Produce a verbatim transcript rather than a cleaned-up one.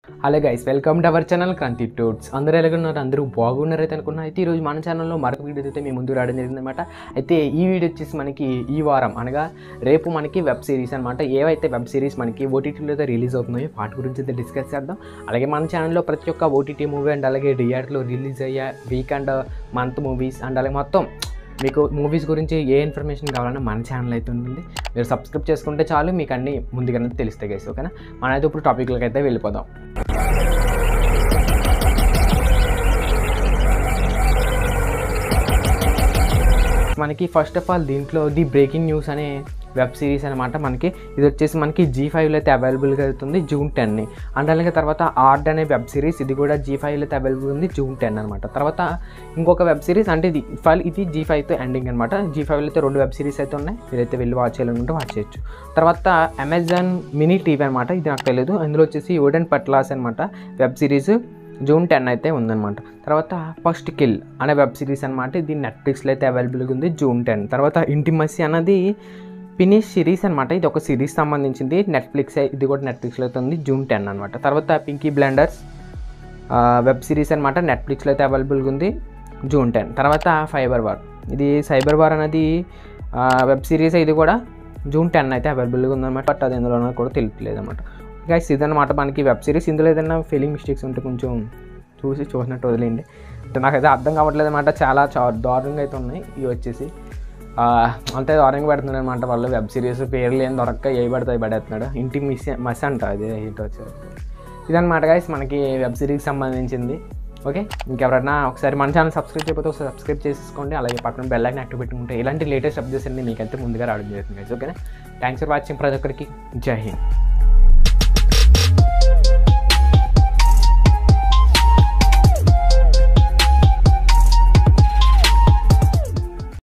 Hello guys, welcome to our channel Kranti toots. అందరూ ఎలాగున్నారు? అందరూ బాగున్నారైతే అనుకున్నా. అయితే ఈరోజు మన ఛానల్లో మరొక వీడియో అయితే మేము ముందుకు రావడం జరిగిందనమాట. అయితే ఈ వీడియో వచ్చేసి మనకి ఈ వారం అనగా రేపు మనకి వెబ్ సిరీస్ అనమాట. ఏవైతే వెబ్ సిరీస్ మనకి ఓటీటీలో అయితే రిలీజ్ అవుతున్నాయో వాటి గురించి అయితే డిస్కస్ చేద్దాం. అలాగే మన ఛానల్లో ప్రతి ఒక్క ఓటీటీ మూవీ అండ్ అలాగే థియేటర్లో రిలీజ్ అయ్యే week and month movies and అలాగే మొత్తం మీకు మూవీస్ గురించి ఏ ఇన్ఫర్మేషన్ కావాలన్నా మన ఛానల్ అయితే ఉంటుంది. మీరు సబ్స్క్రైబ్ చేసుకుంటే చాలు, మీకు అన్నీ ముందుగానే తెలుస్తాయి గైస్. ఓకేనా, మనమైతే ఇప్పుడు టాపిక్లకి అయితే వెళ్ళిపోదాం. మనకి ఫస్ట్ ఆఫ్ ఆల్ దీంట్లో ది బ్రేకింగ్ న్యూస్ అనే వెబ్ సిరీస్ అనమాట. మనకి ఇది వచ్చేసి మనకి జీ ఫైవ్లో అయితే అవైలబుల్గా అవుతుంది జూన్ టెన్ని. అండ్ అలాగే తర్వాత ఆర్డ్ అనే వెబ్ సిరీస్, ఇది కూడా జీ ఫైవ్లో అయితే అవైలబుల్ ఉంది జూన్ టెన్ అనమాట. తర్వాత ఇంకొక వెబ్ సిరీస్ అంటే ఇది ఫైవ్ ఇది జీ ఫైవ్తో ఎండింగ్ అనమాట. జీ ఫైవ్లో అయితే రెండు వెబ్ సిరీస్ అయితే ఉన్నాయి, మీరైతే వెళ్ళి వాచ్ చేయాలనుకుంటే వాచ్ చేయొచ్చు. తర్వాత అమెజాన్ మినీ టీవీ అనమాట, ఇది నాకు తెలియదు. అందులో వచ్చేసి వుడెన్ పట్లాస్ అనమాట వెబ్ సిరీస్ జూన్ టెన్ అయితే ఉందన్నమాట. తర్వాత ఫస్ట్ కిల్ అనే వెబ్ సిరీస్ అనమాట, ఇది నెట్ఫ్లిక్స్లో అయితే అవైలబుల్గా ఉంది జూన్ టెన్. తర్వాత ఇంటిమసీ అన్నది ఫినిష్ సిరీస్ అనమాట, ఇది ఒక సిరీస్ సంబంధించింది, నెట్ఫ్లిక్స్ ఇది కూడా నెట్ఫ్లిక్స్లో అయితే ఉంది జూన్ టెన్ అనమాట. తర్వాత పింకీ బ్లైండర్స్ వెబ్ సిరీస్ అనమాట, నెట్ఫ్లిక్స్లో అయితే అవైలబుల్గా ఉంది జూన్ టెన్. తర్వాత ఫైబర్ వార్, ఇది సైబర్ వార్ అనేది వెబ్ సిరీస్, ఇది కూడా జూన్ టెన్ అయితే అవైలబుల్గా ఉందన్నమాట. బట్ అది ఎందులో కూడా తెలియట్లేదు అనమాట. గైస్ ఇదన్నమాట మనకి వెబ్ సిరీస్. ఇందులో ఏదైనా ఫీలింగ్ మిస్టేక్స్ ఉంటే కొంచెం చూసి చూసినట్టు వదిలేయండి. నాకైతే అర్థం కావట్లేదు అనమాట, చాలా చా దారుణంగా అయితే ఉన్నాయి ఇవి వచ్చేసి. అంతే దారుణంగా పెడుతున్నాడు అనమాట వాళ్ళు. వెబ్ సిరీస్ పేర్లు ఏం దొరక్క ఏ పడితే పడేస్తున్నాడు. ఇంటి మిస్ మస్ అంట అదే హిట్ వచ్చారు. ఇదన్నమాట గైస్ మనకి వెబ్ సిరీస్కి సంబంధించింది. ఓకే, ఇంకెవరైనా ఒకసారి మన ఛానల్ సబ్స్క్రైబ్ చేయకపోతే ఒకసారి సబ్స్క్రైబ్ చేసేసుకోండి. అలాగే పక్కన బెల్ ఐకాన్ యాక్టివ్ పెట్టుకుంటే ఇలాంటి లేటెస్ట్ అప్డేట్స్ అన్ని మీకైతే ముందుగా రావడం జరుగుతుంది గైస్. ఓకేనా, థ్యాంక్స్ ఫర్ వాచింగ్ ప్రతి ఒక్కరికి. జై హింద్.